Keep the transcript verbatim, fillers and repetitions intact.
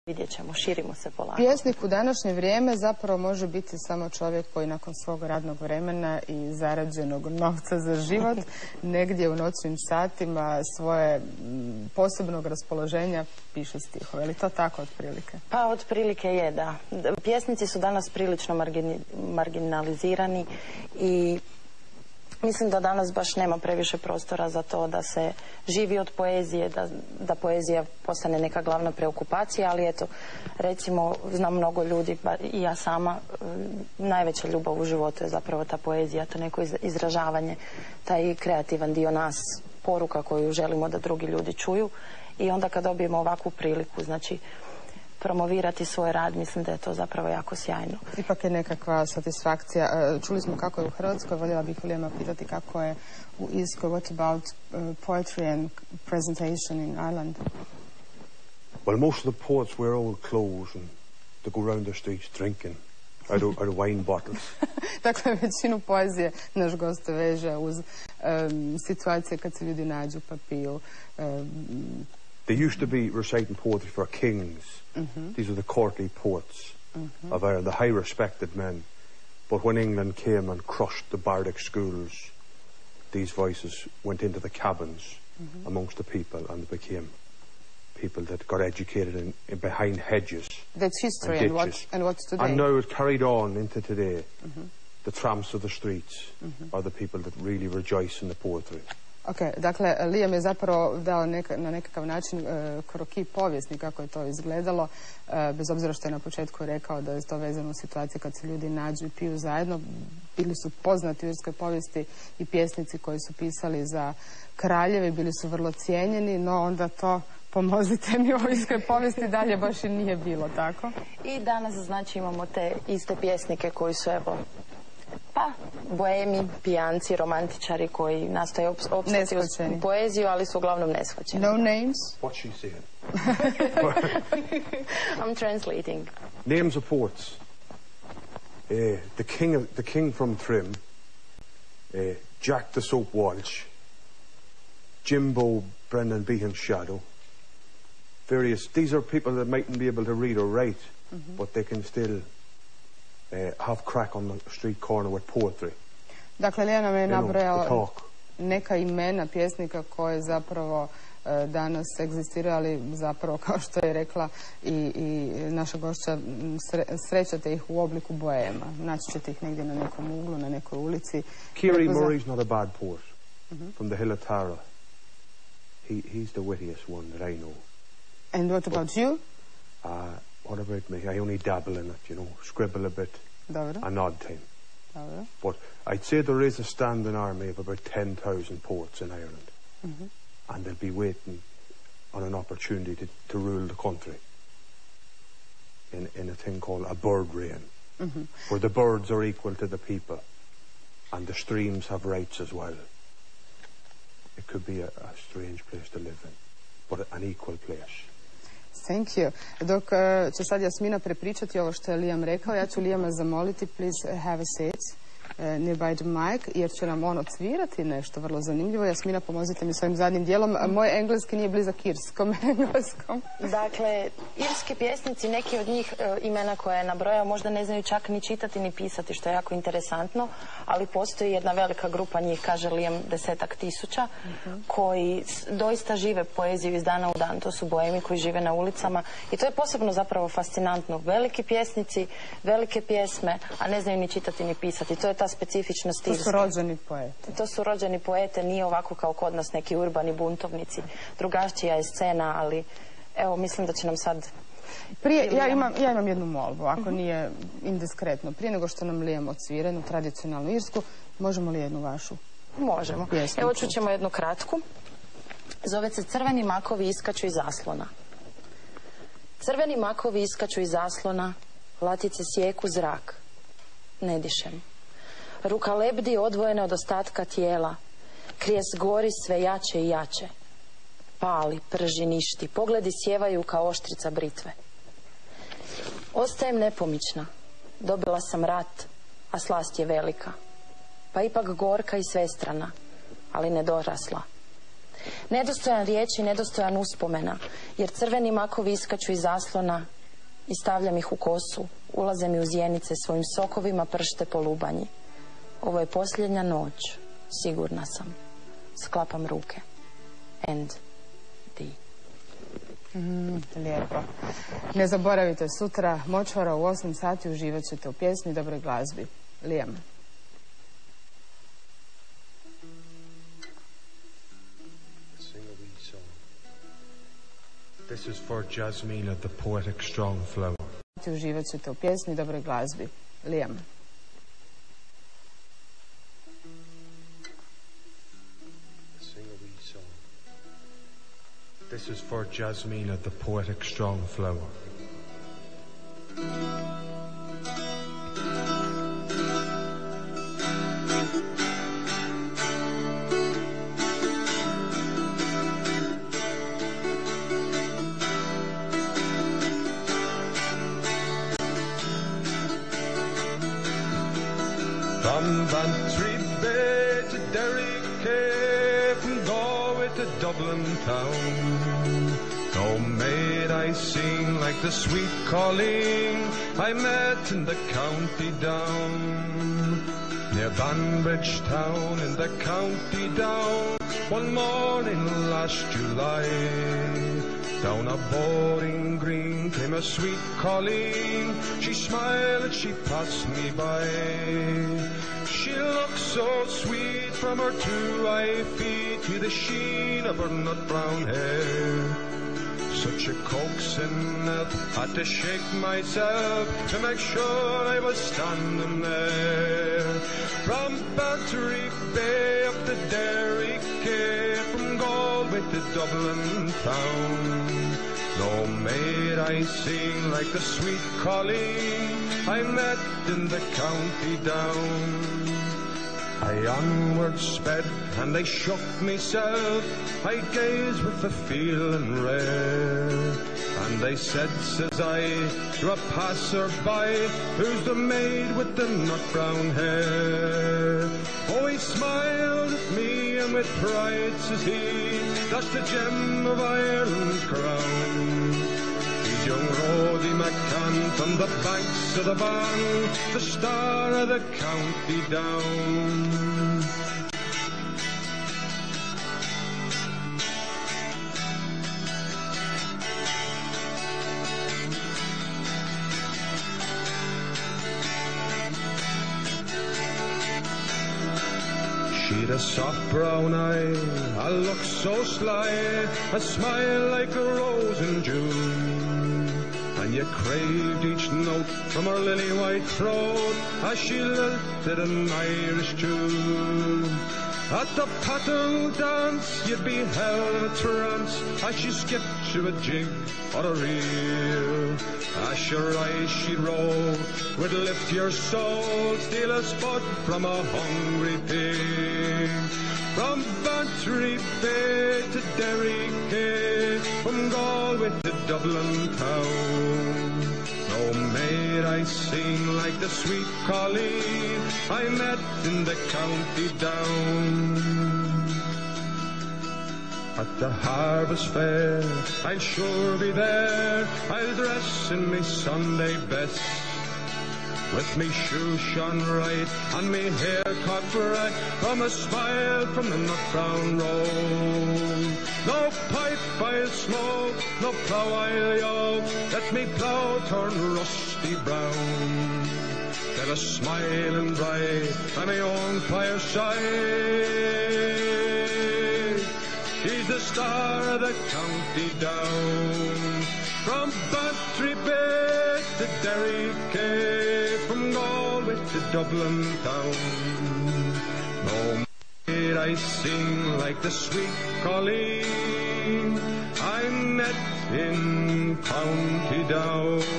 vidjet ćemo, širimo se polako. Pjesnik u današnje vrijeme zapravo može biti samo čovjek koji nakon svog radnog vremena i zarađenog novca za život negdje u noćnim satima svoje posebnog raspoloženja piše stihove. Je li to tako otprilike? Pa otprilike je, da. Pjesnici su danas prilično margini, marginalizirani i mislim da danas baš nema previše prostora za to da se živi od poezije, da, da poezija postane neka glavna preokupacija, ali eto, recimo, znam mnogo ljudi, i ja sama, najveća ljubav u životu je zapravo ta poezija, to neko izražavanje, taj kreativan dio nas, poruka koju želimo da drugi ljudi čuju, i onda kad dobijemo ovakvu priliku, znači, promovirati svoj rad, mislim da je to zapravo jako sjajno. Ipak je nekakva satisfakcija. Čuli smo kako je u Hrvatskoj, voljela bih Liama pitati kako je u Irskoj. What about uh, poetry and presentation in Ireland? Well, most of the poets wear old clothes and they go around the streets drinking out of, out of wine bottles. Dakle, većinu poezije naš gost veže uz um, situacije kad se ljudi nađu pa piju. Um, They used to be reciting poetry for kings. Mm-hmm. These are the courtly poets mm-hmm. of Ireland, the high respected men. But when England came and crushed the bardic schools, these voices went into the cabins mm-hmm. amongst the people and became people that got educated in, in behind hedges. That's history and, and, what, and what's today. And now it's carried on into today. Mm-hmm. The tramps of the streets mm-hmm. are the people that really rejoice in the poetry. Ok, dakle, Liam je zapravo dao neka, na nekakav način uh, kroki povjesni kako je to izgledalo, uh, bez obzira što je na početku rekao da je to vezano u situaciji kad se ljudi nađu i piju zajedno. Bili su poznati u irskoj povijesti i pjesnici koji su pisali za kraljeve, bili su vrlo cijenjeni, no onda to, pomozite mi, u irskoj povijesti dalje baš i nije bilo tako. I danas, znači, imamo te iste pjesnike koji su, evo, pa, boemi, pijanci, romantičari koji nastoje opstati u poeziju, ali su uglavnom neshvaćeni. No names? What's she saying? I'm translating. Names of poets. Uh, the king of, the king from Trim, uh, Jack the Soap Walsh, Jimbo Brendan Behan's Shadow. Various. These are people that mightn't be able to read or write, mm-hmm. but they can still Uh, have crack on the street corner with poetry. Dakle, Liam nam je nabrojao neka imena pjesnika koje zapravo uh, danas egzistiraju, ali zapravo, kao što je rekla i, i naša gošća, sre, srećate ih u obliku boema. Naći ćete ih negdje na nekom uglu, na nekoj ulici. Kiri Murray's not a bad poet. Mm-hmm. From the Hill of Tara. He, he's the wittiest one that I know. And what about But, you? Uh, What about me? I only dabble in it, you know, scribble a bit, Dobro. an odd thing. Dobro. But I'd say there is a standing army of about ten thousand poets in Ireland. Mm-hmm. And they'll be waiting on an opportunity to, to rule the country in, in a thing called a bird reign, mm-hmm. where the birds are equal to the people and the streams have rights as well. It could be a, a strange place to live in, but an equal place. Thank you. Dok uh, će sad Jasmina prepričati ovo što je Liam rekao, ja ću Liama zamoliti, please have a seat uh, nearby the mic, jer će nam on odsvirati nešto vrlo zanimljivo. Jasmina, pomozite mi s ovim zadnjim dijelom. Moj engleski nije blizak irskom engleskom. Dakle, irski pjesnici, neki od njih uh, imena koje je nabrojao, možda ne znaju čak ni čitati ni pisati, što je jako interesantno, ali postoji jedna velika grupa njih, kaže Liam, desetak tisuća, uh-huh. koji doista žive poeziju iz dana u dan. To su boemi koji žive na ulicama i to je posebno zapravo fascinantno. Veliki pjesnici, velike pjesme, a ne znaju ni čitati ni pisati. To je ta specifičnost irske. To su rođeni poete. To su rođeni poete, nije ovako kao kod nas neki urbani buntovnici. Drugačija je scena, ali evo, mislim da će nam sad... Prije, ja, imam, ja imam jednu molbu, ako uh-huh. nije indiskretno. Prije nego što nam Liam odsvira jednu tradicionalnu irsku, možemo li jednu vašu? Možemo. Pjesnicu? Evo, čućemo jednu kratku. Zove se Crveni makovi iskaču iz zaslona. Crveni makovi iskaču iz zaslona, latice sjeku zrak. Ne dišem. Ruka lebdi odvojena od ostatka tijela. Krijes gori sve jače i jače. Pali, prži, ništi. Pogledi sjevaju kao oštrica britve. Ostajem nepomična. Dobila sam rat, a slast je velika. Pa ipak gorka i svestrana, ali nedorasla. Nedostojan riječi, nedostojan uspomena, jer crveni makovi iskaču iz zaslona i stavljam ih u kosu. Ulaze mi u zjenice, svojim sokovima pršte po lubanji. Ovo je posljednja noć, sigurna sam. Sklapam ruke. End. Di. Mm, lijepo. Ne zaboravite, sutra močvara u osam sati uživat ćete u pjesmi, dobroj glazbi. Liam. This is for Jasmina, the poetic strong flower. Uživat ćete u pjesmi, dobroj glazbi. Liam. This is for Jasmina, the poetic strong flower. From Bantry Bay to Derry Quay, from Galway to Dublin town, no maid I sing like the sweet Colleen I met in the county down. Near Banbridge town in the county down, one morning last July, down a boring green came a sweet Colleen. She smiled as she passed me by. She looked so sweet from her two high feet to the sheen of her nut brown hair. Such a coaxing nip, had to shake myself to make sure I was standing there. From Bantry Bay up to Derry Quay, from Galway to Dublin town, no maid I sing like the sweet Colleen I met in the county down. I onward sped and I shook myself, I gazed with a feeling rare, and I said, says I, to a passer-by, who's the maid with the nut brown hair? Oh, he smiled at me and with pride says he, that's the gem of Ireland's crown. He's young Roddy McCann from the banks of the Bann, the star of the county down. She'd a soft brown eye, a look so sly, a smile like a rose in June, and you craved each note from her lily-white throat as she lilted an Irish tune. At the pattern dance you'd be held in a trance as she skipped to a jig or a reel. As your eyes she'd roll would lift your soul, steal a spot from a hungry pig. From Bantry Bay to Derry Quay, from Galway to Dublin town, no maid I sing like the sweet Colleen I met in the county down. At the harvest fair I'll sure be there, I'll dress in me Sunday best, with me shoes shone right and me hair cut right, from a smile from the nut brown road. No pipe I'll smoke, no plough I'll yoke, let me plough turn rusty brown. Get a smiling bright by my own fireside, she's the star of the county down. From Bantry Bay to Derry Quay, from Galway to Dublin town, no maid I sing like the sweet Colleen I met in county down.